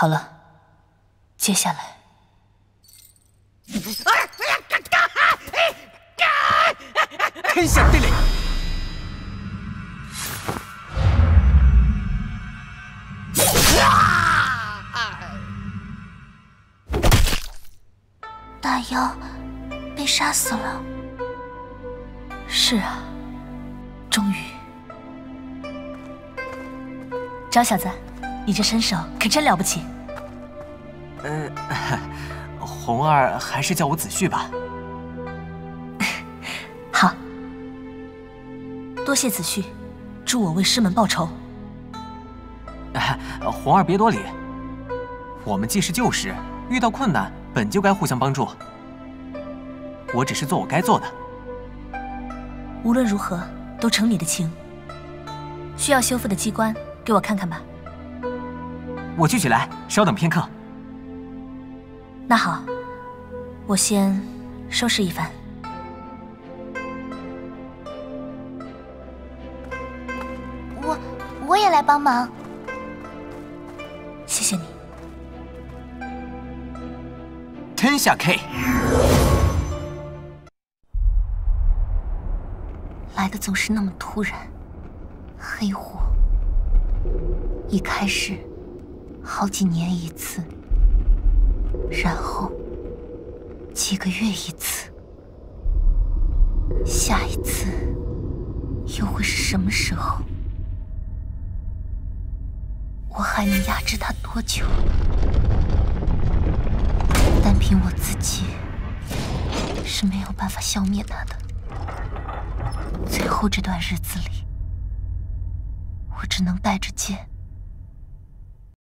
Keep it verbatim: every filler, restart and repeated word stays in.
好了，接下来。 天下地理。 大妖被杀死了。 是啊，终于。张小子，你这身手可真了不起。 呃，红儿还是叫我子旭吧。 好。 多谢子旭，助我为师门报仇。 红儿别多礼，我们既是旧识，遇到困难本就该互相帮助。我只是做我该做的。 无论如何，都承你的情。需要修复的机关，给我看看吧。 我去取来，稍等片刻。 那好，我先收拾一番。 我我也来帮忙， 谢谢你。 天下 K， 来的总是那么突然。黑火，一开始好几年一次，然后几个月一次，下一次又会是什么时候？ 我还能压制他多久？单凭我自己是没有办法消灭他的。最后这段日子里，我只能带着剑